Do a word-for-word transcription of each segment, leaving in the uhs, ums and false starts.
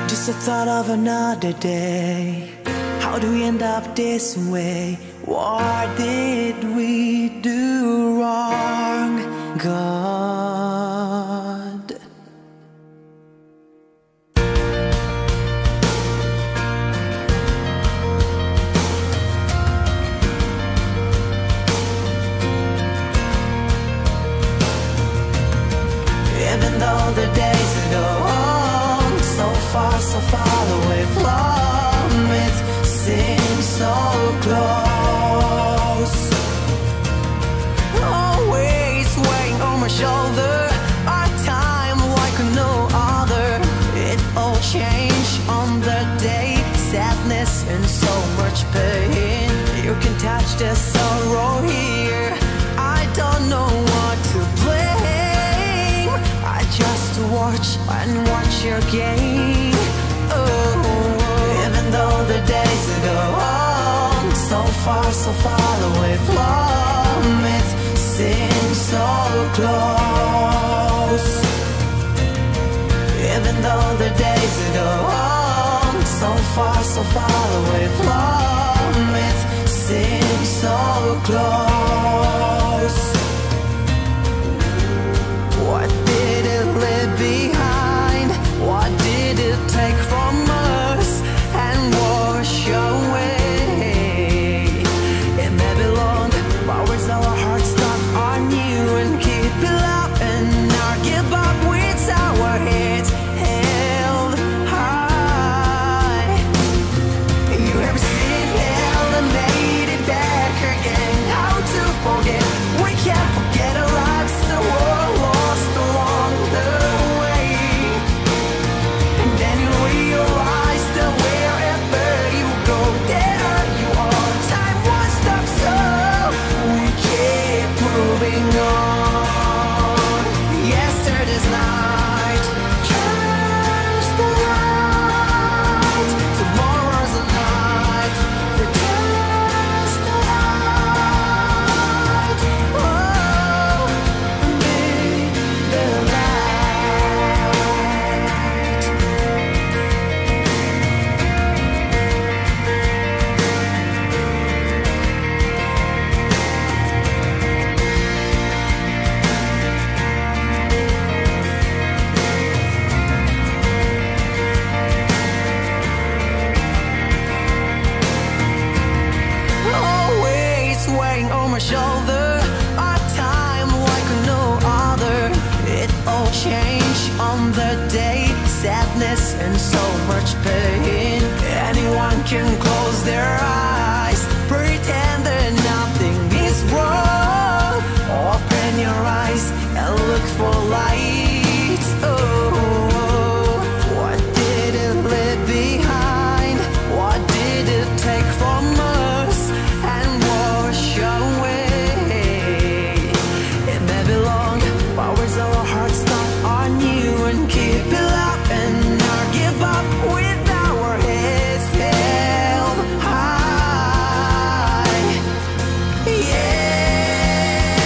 Just the thought of another day. How do we end up this way? What did we do wrong, God? Even though the days go on, so far, so far away from it seems so close. Always weighing on my shoulder, our time like no other. It all changed on the day, sadness and so much pain. You can touch the sorrow here, I don't know what to blame. I just watch and watch your game. Oh, even though the days go on, so far, so far away from it seems so close. Even though the days go on, so far, so far away from it seems so close. What did it leave behind? What did it take from us and wash away? It may be long, but where's our hearts stuck on you and keep it up and not give up with our heads held high. You ever seen hell and made it back again? How to forget? We can't forget our lives, so we're lost along the way. And then you realize that wherever you go, there you are. Time won't stop, so we keep moving on. Yesterday's night turns to light. Tomorrow's a night returns to light. Oh, be the light. Always weighing on my shoulder, our time like no other. It all changed on the day, sadness and so much pain. Anyone can close their eyes, pretend that nothing is wrong. Open your eyes and look for light. Oh, what did it leave behind? What did it take from us and wash away? It may be long, but where's our hearts stuck on you and keep it up and not give up with our heads held high. Yeah,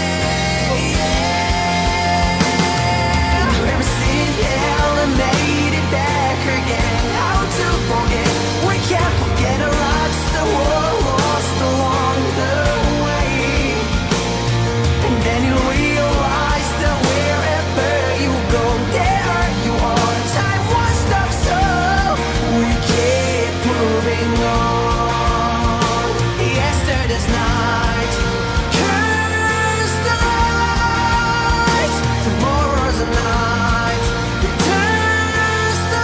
yeah. You ever seen hell and made it back again? How to forget? We can't forget our lives, so we're lost along the way. And then you realize that wherever you go, there you are. Time won't stop, so we keep moving on. Yesterday's night turns to light. Tomorrow's a night returns to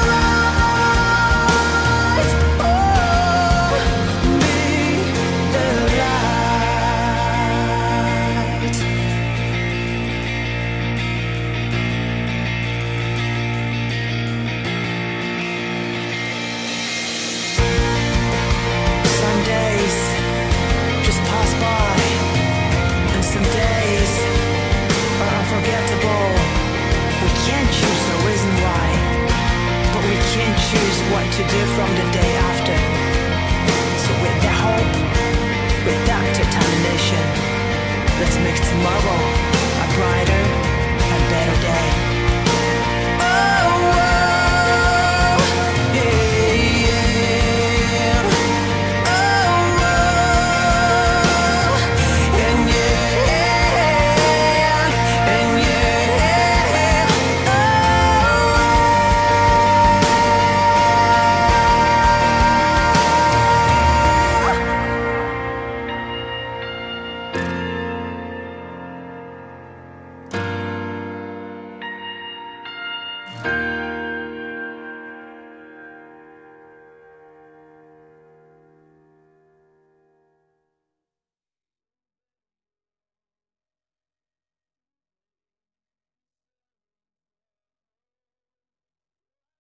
light. Oh, be the light. Some days just pass by, and some days are unforgettable. We can't choose the reason why, but we can choose what to do from the day after. So with the hope, with that determination, let's make tomorrow a brighter